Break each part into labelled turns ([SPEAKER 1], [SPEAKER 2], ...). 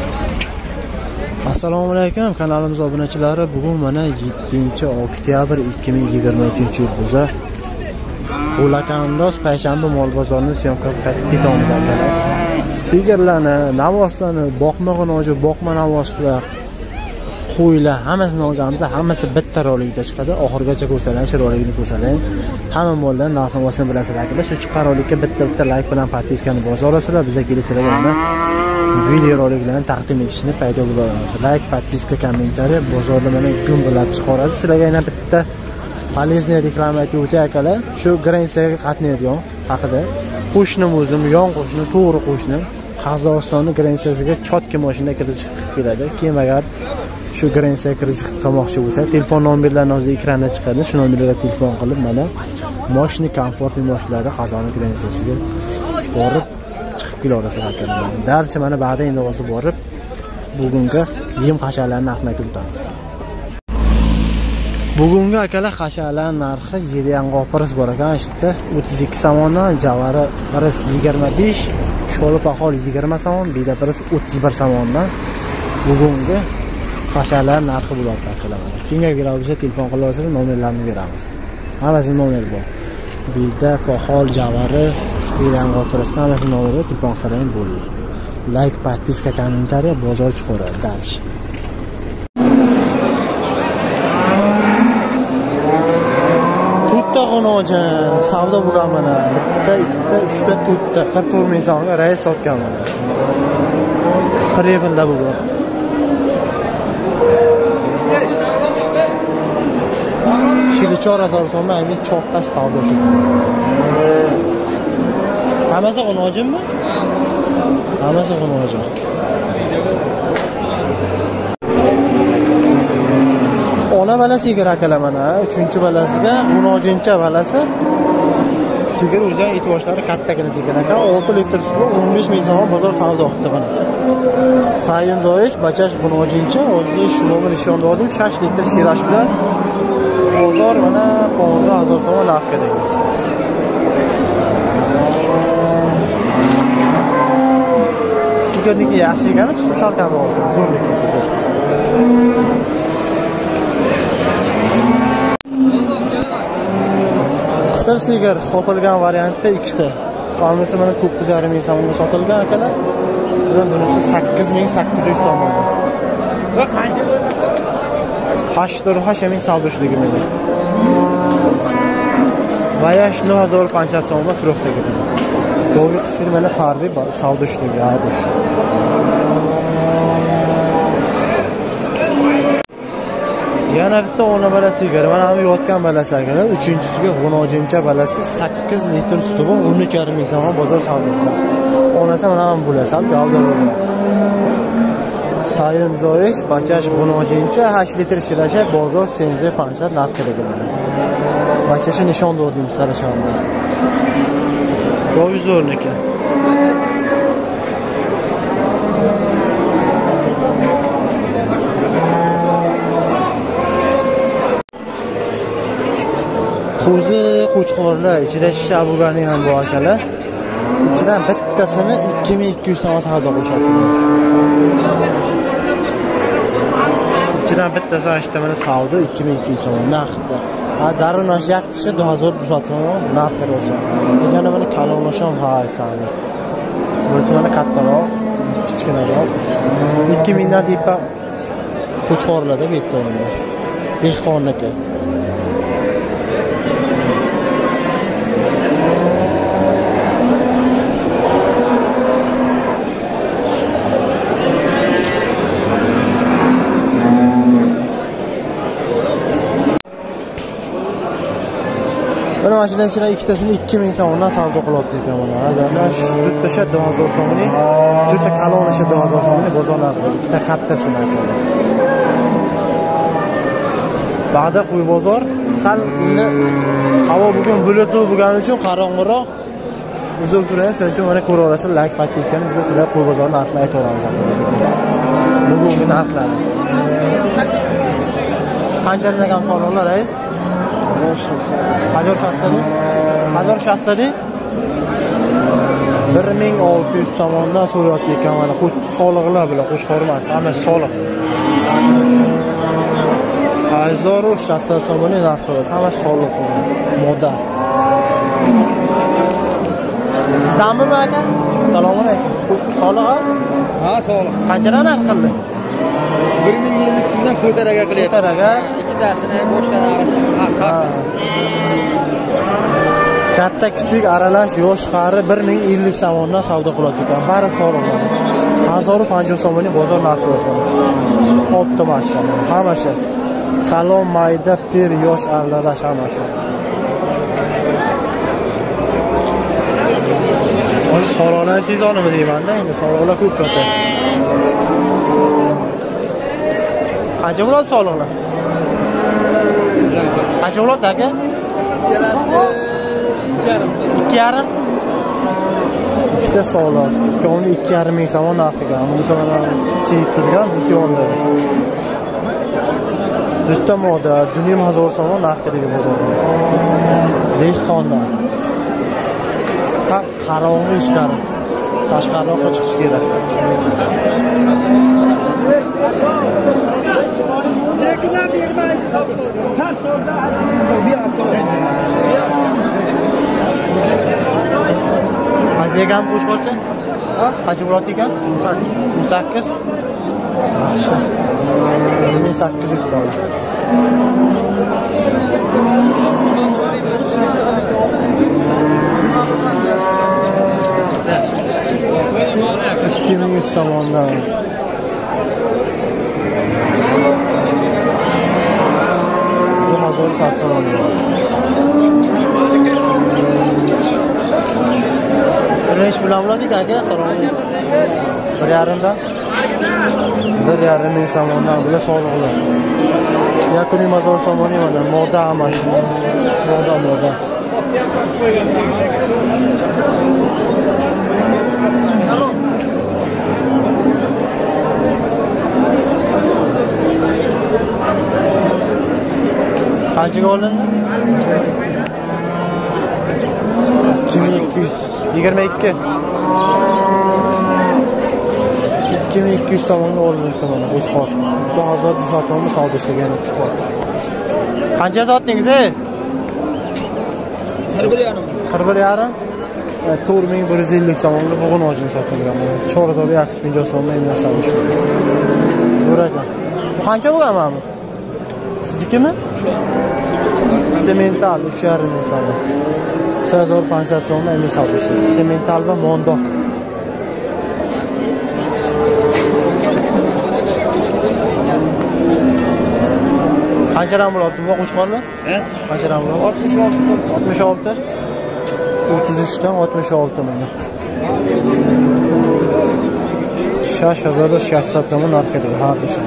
[SPEAKER 1] Assalomu alaykum kanalimiz obunachilari. Bugun mana 7-oktyabr 2023 yil biza Qo'lakandoz payshanba mol bozorini syomkaga qaytib ketamiz akalar. Sigirlarni, navoslarni, boqmag'in hoji, boqma navoslar, qo'ylar hammasini olganmiz. Hammasi bitta rolikda chiqadi. Oxirgacha ko'rsalang, shu rolikni ko'rsalang. Hamma mollar narx-navosini bilasizlar akalar. Shu chiqqan rolikka bitta like bilan podpiskani bosa olasizlar. Bizga kelishlarga video roliklarni taqdim etishni paydo bo'lamiz. Like, podpiska, kommentariy bozorda mana gumbilab chiqaradi. Sizlarga yana bitta polezniy reklama aytib o'tay akalar. Shu Grensiyaga qatnaydigan haqida. Qo'shnim o'zim, yon qo'shnim, to'g'ri qo'shnim. Qozog'istonning Grensiyasiga chotki mashina kirib keladi. Kim agar shu Grensiyaga kirish qilmoqchi bo'lsa, telefon nomerlarini hozir ekranda chiqadi. Shu nomerlarga telefon qilib mana mashina komfortli mashinalar Qozog'iston Grensiyasiga borib chiqib kelaverasizlar akalar. Darcha mana ba'da endi hozir borib bugungi yem hasharlarni narxini aytib o'tamiz. Bugungi akalar hasharlar narxi yeriang'opiris bor ekan, ishda 32 somondan, javari biris 25, sho'lpaqol 20 somon, beda biris 31 somondan bugungi hasharlar narxi bo'ladi akalar. Kimga kerak bo'lsa telefon qilaversangiz nomerlarini beramiz. Hammasini nomer bor. Beda, paqol, javari, yeriang'opirisdan hammasini nomeri telefon qilsalaring bo'ladi. Like, podpiska, kommentariy bozor chiqaradi darsh. Qo'nojan savdo bo'lgan mana. Bitta, ikkita, uchta, to'rtta, 44 ming so'mga rais sotgan mana. Previlla bo'lgan. Şimdi 4000 so'mga endi choqtash savdo shu. Hammasi qo'nojanmi? Hammasi qo'nojan. Ona balasi sigir akalar mana 3-balasiga 10-cha balasi sigir o'zing it boshlari kattagina sigir aka 6 litr suvi 15 ming so'm bozor savdo qildi mana. Sayim zoyish bachash 10-cha o'zi shumo'ni nishon oldim 6 litr sirash bilan bozor mana 15000 so'm narx kerak. Sigirniki yaxshi ekan, salkam oldi, zo'rniki sigir. Qisir sigir sotilgan variantda ikkita. Qolmasa mana 9,5 ming so'mga sotilgan akalar. Bunisi 8800 so'm. Va qancha? 8 ming savdo shuliga meni. Va 9500 so'mga firoqda ketadi. Do'g'ri qisir mana farbi savdo shuliga aydish. Yana bitta ona balasi sigir. Mana ham yotgan balasi akalar. 3-chisiga 10-cha balasi 8 litr suti bor, 13,5 ming so'm bozor savdo qiladi. Onasi mana ham bo'lasa, gavda bo'ladi. Sayim zoyish, bachash 10-cha 8 litr shilasha bozor 750 narx kerak bo'ladi. Bachashi nishon berdim sarashanda. Qo'yzorniki. Qo'zi qo'chqorlar ichida shisha bo'lgani ham bor akalar. Ichidan bittasini 2200 so'm savdo qilishadi. Ichidan bittasi ashta mana savdo 2200 so'm narxda. Ha daronash yaktishi 2200 so'm narx ko'rsa. Yana mana kalonasham haysani. Bo'lsa mana kattaroq, kichkinaroq 2000 dan deb qo'chqorlarda bitta endi. Dehqonniki. Mana mashinaning ichida ikkitasini 2000 so'mdan savdo qilyapti ekan mana. Mana shu to'rtta 2000 so'mni, to'rtta kalon 2000 so'mni bozorlarda ikkita kattasini akalar. Ba'da qo'y bozor sal endi havo bugun bulutli bo'lgani uchun qorong'iroq. Uzr so'rayman, shuning uchun mana ko'ra olasiz, like, podpiskani biz sizlar qo'y bozor narxini aytamiz akalar. Bugungi narxlari. Qanchadan ham so'ranglar, rais? 1060. 1060. 1600 so'mdan so'rayapti ekan mana soliqlar bilan qo'shqor emas, hammasi soliq. Azoru 60 so'mdan narx qo'yasiz, hammasi soliq. Moda. Sizdanmi aka? Assalomu alaykum. Soliq?
[SPEAKER 2] Ha, soliq.
[SPEAKER 1] Qanchadan narx qildi?
[SPEAKER 2] 1050 so'mdan ko'taraga qilyapti.
[SPEAKER 1] Ko'taraga
[SPEAKER 2] Ikkitasini boshqadan aralash.
[SPEAKER 1] Katta kichik aralash yosh qari 1050 so'mdan savdo qiladi ekan. Bari soliqlar. 1050 so'mdan bozor narxi o'zgan. Opto mashina, hammasi. Kalon mayda fer yosh aralash hammasi. Hozir soliqlar sezonimi deyman-da, endi soliqlar ko'p chota. Qancha bo'ladi soliqlar? Qancha bo'ladi aka?
[SPEAKER 2] Ikkalasi
[SPEAKER 1] 2,5. Ikkita soliq. Ikkovini 2,5 ming so'm narxiga. Buni so'raman, seyit turgan, bu yo'lda. Bitta moda 1000 so'm narxidagi bozorda. Dehqonda. Sal qarong'i ichkari. Tashqariroqqa chiqish kerak. Qancha ekan qo'shqorcha? Qancha bo'ladi ekan? 18. Yaxshi. 1800 so'm. Kimin so'mdan? Bu 1000 so'm. Birinchi bilan bo'ladi aka, salom. 1,5 dan 1,5 ming so'mdan bular soliqlar. Yakuniy bozor so'moni mana moda mashina. Moda. Qanchaga olindi? 2200. 22. 2200 so'mga olindi mana qo'shqor. 1100 so'mga savdo ishlagan qo'shqor. Qancha sotdingiz? 41,5. 4150 so'mga bug'un ojini sotilgan. 450 so'mga emas savdo. Zo'r ekan. Qancha bo'lgan mana? Siznikimi? Semental 3,5 ming so'm. 350 so'mga emas savdo. Semental va Mondo. Qanchadan bo'ladi bu qo'shqorlar? Qanchadan bo'ladi? 66. 33 dan 66 mana. Shash hazarda 60 so'm narxida har ish.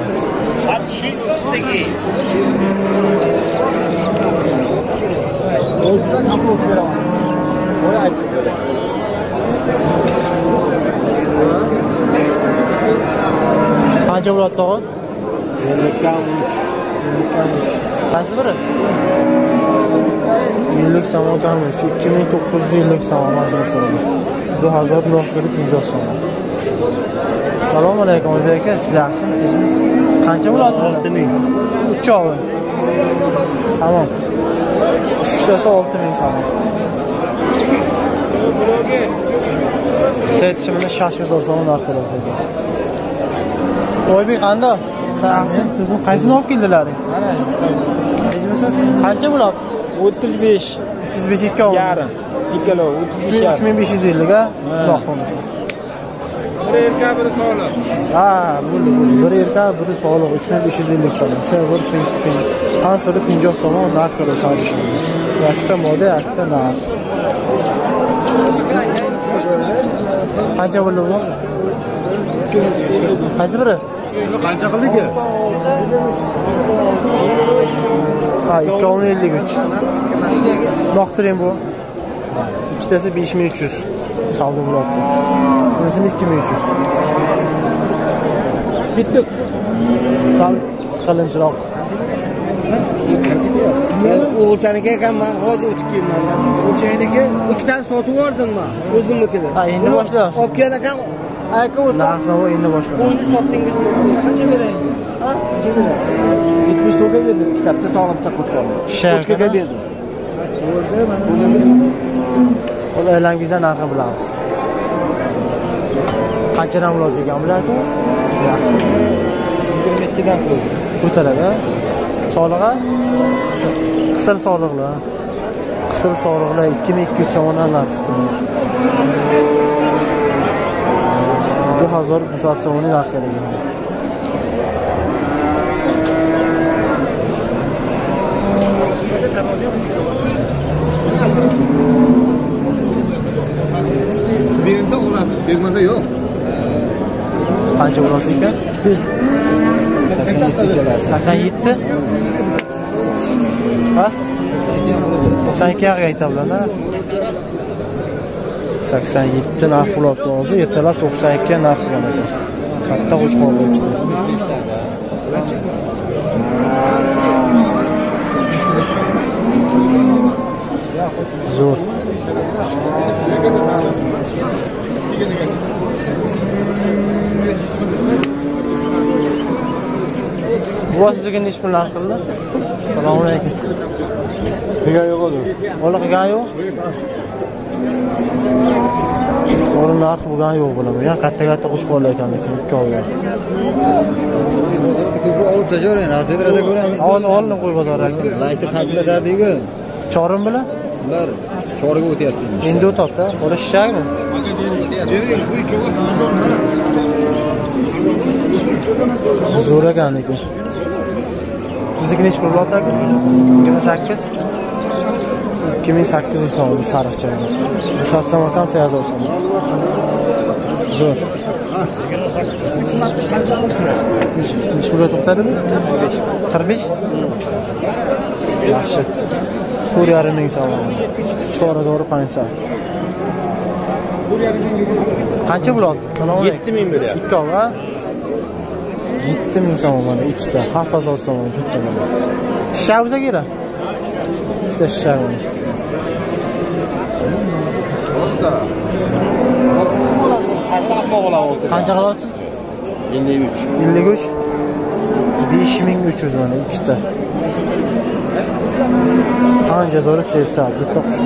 [SPEAKER 1] Qancha bo'ladi tog'a? 50. Qaysi biri? 50 so'mdan 2950 so'm mazmunsi. 2950 so'm. Assalomu alaykum aka, siz yaxshimi? Tinchmisiz? Qancha bo'ladi? 6000. Uchovi. Tamam. Ishtasi 6000 so'm. Setishimni 6000 so'm narxida. Oybek qanday? Sa'xshin sizni qaysini olib keldilaring?
[SPEAKER 2] Mana.
[SPEAKER 1] Tinchmisiz? Qancha bo'ladi?
[SPEAKER 2] 35.
[SPEAKER 1] 35 ikkov.
[SPEAKER 2] Yarim. Ikkalo 35.
[SPEAKER 1] 3550 ga quloq bo'lmasa.
[SPEAKER 2] Bir erkak biri soliq.
[SPEAKER 1] Ha, bo'ldi. Bir erkak, biri soliq 3550 so'm. Sevir prinsipin. Qansiri 50 so'm narx ko'rsatadi. Yakta moda, yakta narx. Qancha bo'ldi bu? Qaysi biri?
[SPEAKER 2] Qancha qildiki?
[SPEAKER 1] Ha, 253. Do'xtiring bu. İkitasi 5300. Savdo bo'ladi. Bunisi 2300. Ketdik. Sal qalinchiroq.
[SPEAKER 2] Qancha deyapsiz?
[SPEAKER 3] O'g'ilchaniki ekan, men hozir o'tib kelman. O'g'ilchaniki ikkitani sotib yubordim men, o'zimnikini.
[SPEAKER 1] Ha, endi boshlayapsiz.
[SPEAKER 3] Olib kelgan ekan, aka o'zi
[SPEAKER 1] Narxni endi boshlayapsiz.
[SPEAKER 3] o'yinni sotdingizmi? Qancha beraylik? Ha? Qancha beraylik? 70 to'ga berdim. Kitobda sog'liqda qo'chqorni.
[SPEAKER 1] Shakaga
[SPEAKER 3] berdim. Bo'ldi, mana buni
[SPEAKER 1] Ular e'langizdan narxi bilamiz. Qanchadan bo'ladi degan bularku? Yaxshi.
[SPEAKER 3] 22 dan qo'ydim.
[SPEAKER 1] Ko'taradi. Solig'i? Qisir solig'lar. Qisir solig'lar 2200 so'mdan narx tutdi. Bu 1200 so'mning narxi degan.
[SPEAKER 3] Bersa olasiz, bermasa yo'q.
[SPEAKER 1] Qancha bo'ladi ekan?
[SPEAKER 3] 87 kelasiz.
[SPEAKER 1] 87? Ha? 92 ga aytiblar-da. 87 narx bo'ladi hozir, ertalab 92 ga narx bo'ladi. Katta qo'shqorlar ichida. Zo'r. Bu sizga necha pul narx qildi? Assalomu alaykum.
[SPEAKER 3] Qilgan yo'q o'zi.
[SPEAKER 1] Bola qilgan yo'q? Bola narx bo'lgan yo'q bilaman. Ya katta qo'shqorlar ekan lekin ikkovi.
[SPEAKER 3] Bu olib tajoring, rasidiraza ko'ramiz.
[SPEAKER 1] Hozir oldim qo'y bozoriga.
[SPEAKER 3] Laytni qarzilatardi-ku.
[SPEAKER 1] Chorim bilan?
[SPEAKER 3] Ular choriga o'tyapti.
[SPEAKER 1] Endi o'tibdi. Bola shishagmi? Zo'r ekan lekin. Sizniki necha pul bo'ladi aka? 28. 2800 so'm sariqcha. Bu sotsam ham sayozor so'm. Zo'r.
[SPEAKER 3] 3 marta qancha pul turadi?
[SPEAKER 1] Necha pul to'xtadimi? 45. Yaxshi. 4,5 ming so'm. 4000 qancha bo'ladi? Salom alaykum.
[SPEAKER 2] 7000 bo'lyapti.
[SPEAKER 1] Ikkov, ha? 7000 so'm mana ikkita, 7000 so'm bitta. Shisha bo'lsa kerak. Ikkita shisha. Qancha qilyapsiz?
[SPEAKER 2] 53.
[SPEAKER 1] 53. 5300 mana ikkita. Qancha zo'r sevsa, bitta qush.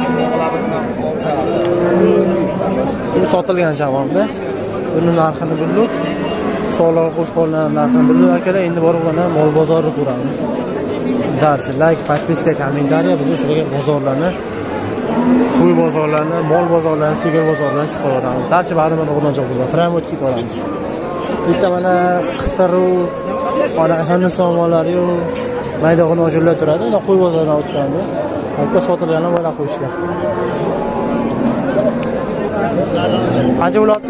[SPEAKER 1] Bu sotilgan javobda. Buni narxini bildik. Soliq qo'shqonlar narxini bildik akalar. Endi borib mana mol bozorini ko'ramiz. Darcha, like, podpiska, kommentariya biz sizlarga bozorlarni, qo'y bozorlarini, mol bozorlarini, sigir bozorlarini chiqaramiz. Darcha baribir mana o'rnajoq bo'ladi. Prime o'tib ketamiz. Bitta mana qisqiru, mana Hindistonlar yu, maydag'ini o'jillar turadi. Unda qo'y bozoridan o'tganda, aytga sotilganlar bo'la qo'yishlar. Qancha bo'ladi?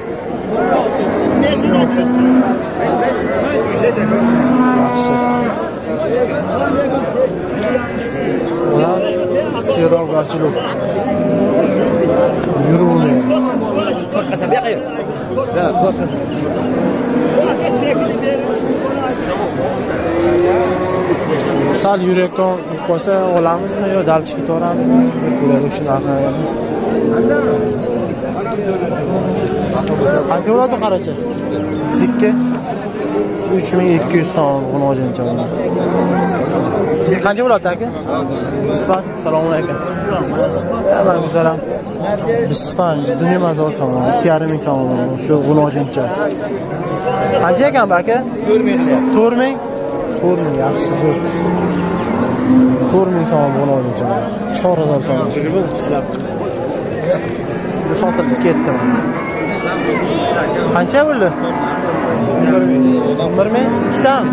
[SPEAKER 1] Ulan sirov garchilik. Yuruvni.
[SPEAKER 3] Qasam yo'q. Da, qo'rqasan.
[SPEAKER 1] Sal yurakka qolsa olamizmi yo dalishga to'ramizmi? Ko'raylik shu narxni. Qancha bo'ladi qaracha? Sikka 3200 so'm g'unojincha. Siz qancha bo'ladi aka? Bispan, assalomu alaykum. Mana guzaram. Bispan, dunyo mazor so'm, 2500 so'm shu g'unojincha. Qancha ekan aka? 4000. 4000? 4000 yaxshi zo'r. 4000 so'm g'unojincha. 4000 so'm. Bu sotilib ketdi. Qancha bo'ldi? 11,000. Ikkitami?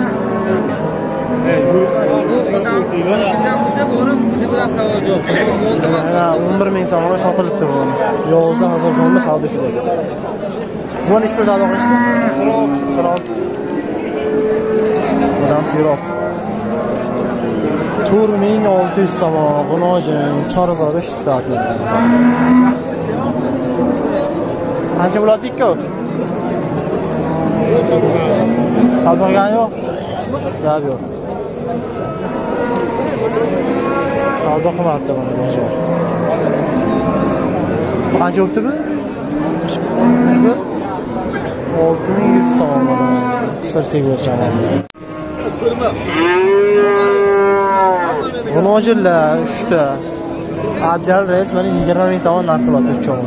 [SPEAKER 1] Mana 11,000 so'mga sotilibdi bu. Yozda 1000 so'mga savdo qilyapti. Bu nechta savdo qilishdi? 46. Odam tirop. 4600 so'm g'unojin 4500 soat. Qancha bo'ladi ikkov? Savdo qilgan yo'q? Gap yo'q. Savdo qilmoqda mana bozor. Qancha o'tdi bu? 6100 so'm mana. Qisir sevircham. G'unojillar 3 ta. Abjal rais mana 20 ming so'm narx qilyapti uchog'i.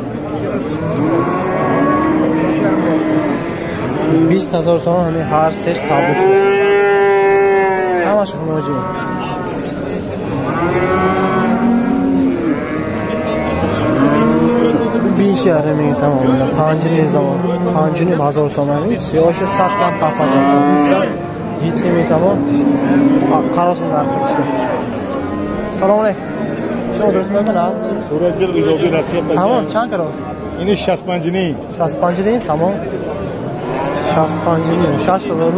[SPEAKER 1] 20,000 so'm har sesh savdo ishlaydi. Hamma shu g'unojil. Yarim ming so'm, 5 ming so'm, 5 ming bozor so'mamiz, yoshi 7dan qafas 7 ming so'm. Qarosinlar qilishgan. Assalomu alaykum. Shu adresmi ekan?
[SPEAKER 3] Suratga ijobiy Rossiya paysa.
[SPEAKER 1] Tamam, çan qarosi.
[SPEAKER 3] Ini 65
[SPEAKER 1] 65 tamam. 65 şaşırdı.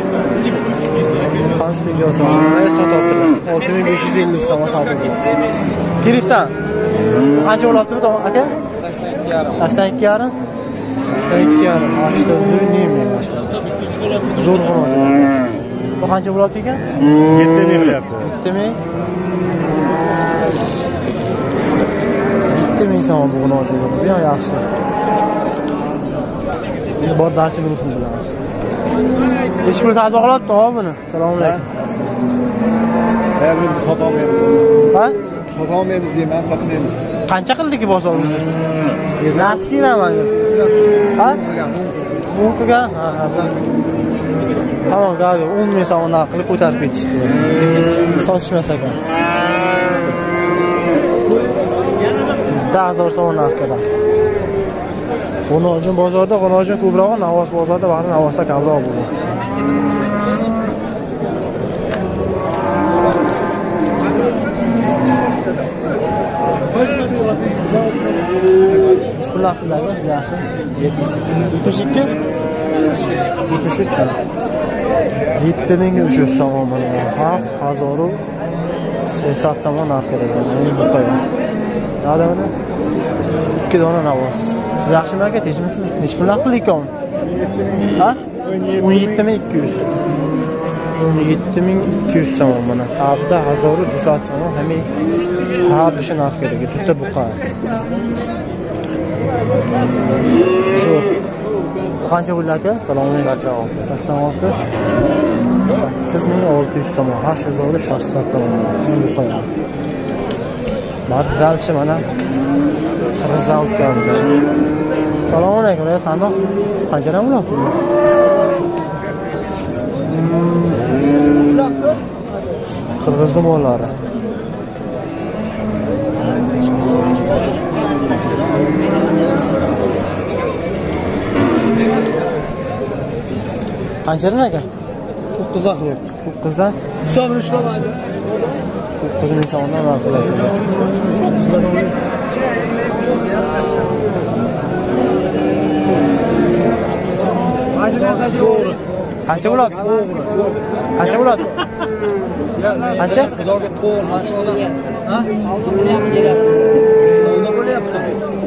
[SPEAKER 1] 5 milyon so'm. Sotyaptilar. 6550 so'm savdo. Kiriftan. Qancha bo'lyapti bu aka? 82 yarim. 82 yarim. Açtı. Neymi? Zo'r g'unojil. Bu qancha bo'lyapti ekan?
[SPEAKER 3] 7 ming qilyapti.
[SPEAKER 1] 7 ming. 7 ming so'm bu g'unojil. Bu ham yaxshi. Endi bor darcha guruhini bilamiz. Hech bir savdo qilyapti buni. Assalomu alaykum.
[SPEAKER 3] Biz sotolmaymiz.
[SPEAKER 1] Ha?
[SPEAKER 3] Sotolmaymiz deyman, sotmaymiz.
[SPEAKER 1] Qancha qildiki bozor o'zi? Narx kiraman. Ha? Bunga ha. Tamam, g'avi 10 ming so'm narx qilib ko'tarib ketishdi. Sotishmas ekan. 10,000 so'm narx qilasiz. G'unojil bozorda g'unojil ko'proq, Navoz bozorda bari Navozda kamroq bo'ladi. Bismillahirrahmanirrahim. Siz yaxshi? 72. 73. 7 ming o'sha so'm mana. Haf 1080 so'm narx beradi. Endi bu qo'ygan. Nada mana? 2 dona Navoz. Siz yaxshimi aka? Tinchmisiz? Nech pul qilyapti? Ha? 17200. 17200 so'm mana. Hafta 1200 so'm hamma har bir narx kerak. Tutta buqa. Zo'r. Qancha bo'ldi aka? Assalomu alaykum. 86. 8600 so'm. 8600 so'm. Bu qo'yadi. Madalchi mana. Qirg'izdan o'tganlar. Assalomu alaykum. Qandoq? Qanchadan bo'lyapti bu? Qirg'iz mollari. Qanchadan aka?
[SPEAKER 3] 9dan qilyapti.
[SPEAKER 1] 9dan.
[SPEAKER 3] Hisobini ishlamaydi.
[SPEAKER 1] 9 ming so'mdan narx qilyapti. Qancha bo'ladi? Qancha bo'ladi? Qancha?
[SPEAKER 2] Xudoga to'g'ri, mashallah. Ha? Savdo bo'lyapti.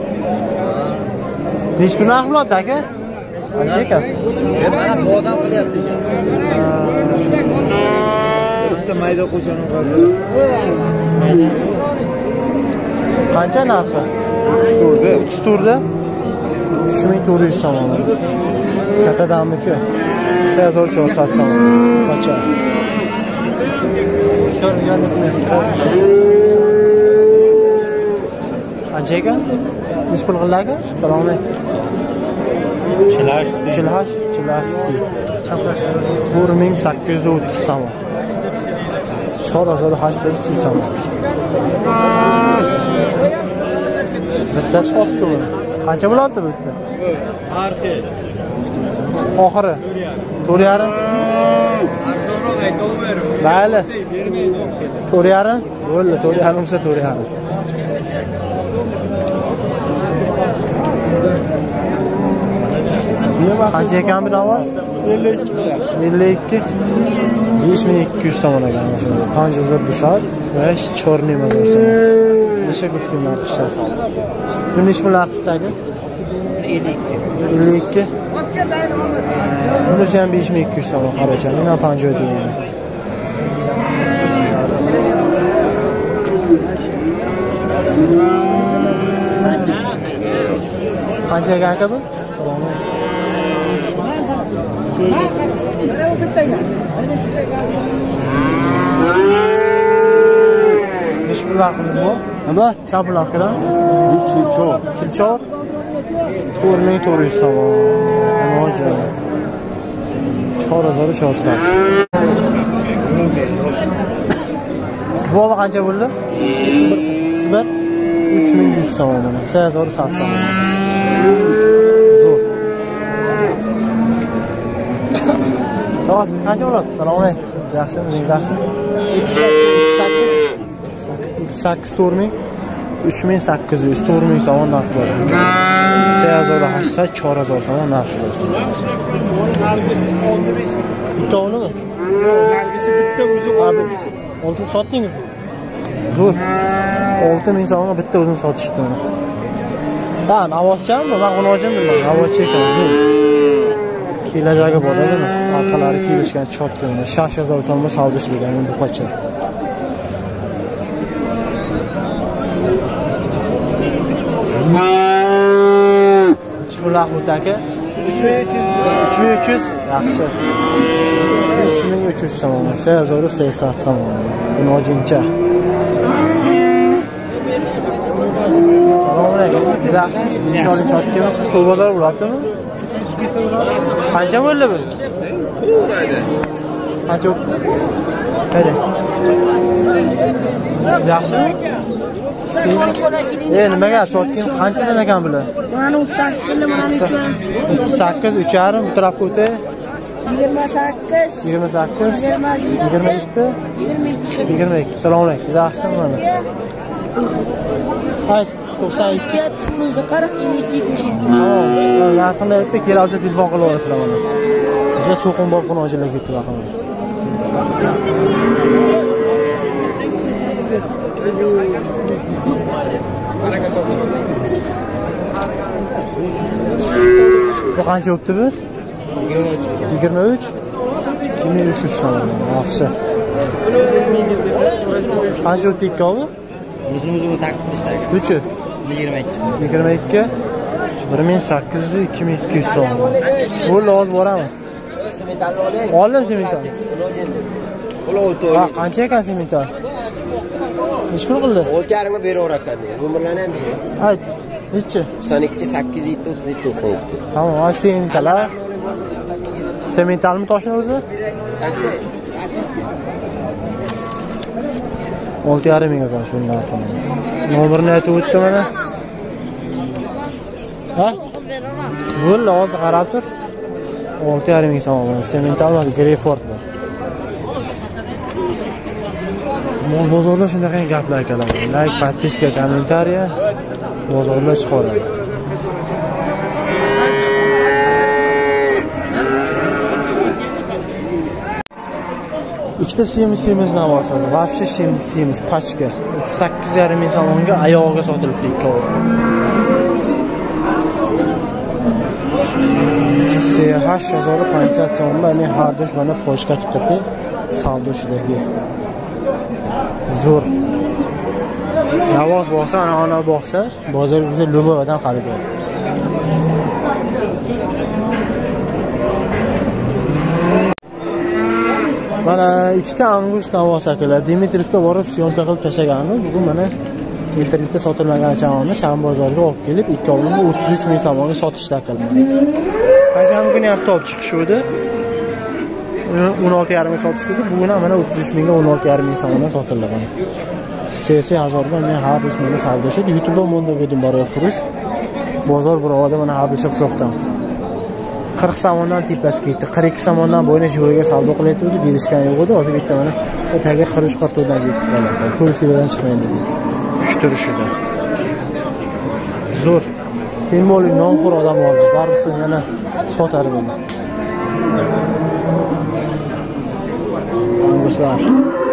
[SPEAKER 1] Nech pul narx bo'ladi aka? Qancha ekan?
[SPEAKER 2] Mana bu odam qilyapti ekan.
[SPEAKER 3] Bitta mayda qo'shani bor.
[SPEAKER 1] Qancha narxi?
[SPEAKER 3] 34
[SPEAKER 1] turda 3400 so'm. Katadamniki 3400 so'm. Qancha? Qancha ekan? Nech pul qilaga? Assalomu alaykum. Chilash. 4830 so'm. 4830 so'm. Bittasi qolibdi. Qancha bo'lyapti bu bitta? Oxiri 4,5.
[SPEAKER 2] Arzonroq aytaver.
[SPEAKER 1] Mayli. 4,5. Bo'ldi, 4,5 bo'lsa 4,5. Qancha ekan bu Navoz? 52. 5200 so'm ekan shunda. 500 busat va chorniy mazor so'm. Necha guftning narxi? Bu nech pul narxdagi? 52. Bunisi ham 5200 so'm qaraycha. Mana 50 deyman. Qancha ekan aka bu? Necha pul raqami bu?
[SPEAKER 3] Nima?
[SPEAKER 1] Chapul akalar?
[SPEAKER 3] Kilchov.
[SPEAKER 1] Kilchov 4400 so'm. Mo'ja. 4400. Bu qancha bo'ldi? 31 3100 so'm mana. 8000 so'm. Zo'r. To'g'ri, qancha bo'ladi? Salom alaykum. Yaxshimi, o'zingiz yaxshimi? 38 turming 3800 turming so'm narx bor. 3800 4000 so'm narx bor. Bittaunimi?
[SPEAKER 3] Nargisi bitta o'zi
[SPEAKER 1] abi. Oltin sotdingizmi? Zo'r. 6000 so'mga bitta o'zini sotishdi mana. Ha, navozchanmi? Men uni olgandim men. Navozchi ekan, zo'r. Kelajagi bor edi. Orqalari kelishgan chotka. 6000 so'mga savdo ishlagan bu qacha. Shunaq aka 3300 yaxshi 3300 so'm 8080 so'm buni olguncha. Salom alaykum. Nishonli chotkimisiz? Qo'l bozor bo'ladimi? Qancha bo'ldi bu? Qancha? Qani? Yaxshimi? Nimaga chotkin qanchadan ekan bular?
[SPEAKER 4] Mana 38 tilla, mana
[SPEAKER 1] 38 3,5 bu tarafga o'tay.
[SPEAKER 4] 28
[SPEAKER 1] 22 22. Salom alaykum. Siz yaxshimi mana? Hayt 92
[SPEAKER 4] Tunizda 42
[SPEAKER 1] Tamam. Yaqinda aytdi, kelawsa telefon qilib olasizlar mana. O'sha so'qin bor buni ojilar ketdi vaqtida. Bu qancha o'tdi bu? 23 2300 so'm. Yaxshi. Qancha o'tdi ikkovi?
[SPEAKER 2] O'zini 8 qilishdi aka.
[SPEAKER 1] 3 22 1800 2200 so'm. Bu loz borami? Oldim semental. Ha, qancha ekan semental? Necha pul qildi?
[SPEAKER 5] 4,5 ga beraver ekan. Go'mirlarni ham bering.
[SPEAKER 1] Ayt. Necha?
[SPEAKER 5] 92 807 37 97.
[SPEAKER 1] Tamam, ay semental. Sementalmi toshni o'zi? 6,5 ming ekan shundan keyin. Nomerini aytib o'tdi mana. Ha? Bo'ldi, hozir qarab tur. 6,5 ming so'm. Semental emas, Greyford bor. Mol bozorda shunaqa gaplar akalar. Like, podpiska, kommentariya bozorlar chiqaradi. Ikkita semiz navosadi. Vobshe semiz pachka. 8,5 ming so'mga oyog'iga sotilibdi ikkovi. CH 1500 so'mda men har dosh mana pochka chiqdi. Savdo ishidagi. Zo'r. Navoz boqsa, ana boqsa, bozorimizda Lubovadan xaridor. Mana ikkita angus navoz akalar Dimitriyevga borib syomka qilib tashlaganmi? Bugun mana internetda sotilmagan chamonni Sham bozoriga olib kelib, ikkovini 33 ming so'mga sotishdi akalar. Qachon kuni ham top chiqishdi. 16,5 ming sotishdi. Bugun ham mana 33 mingga 16,5 ming so'mga sotildi mana. CC hazorda men har bir mana savdoshi YouTube'da monda berdim bor furush. Bozor birovada mana har bir froqdan. 40 so'mdan tepasi ketdi. 42 so'mdan bo'yni joyiga savdo qilayotdi, berishgan yo'q edi. Hozir bitta mana tagi 44 dan ketib qoladi. To'riskidan chiqmaydi dedi. Tushtirishida. Zo'r. Temoli nonxo'r odam oldi. Barisi yana sotar buni. Anguslar.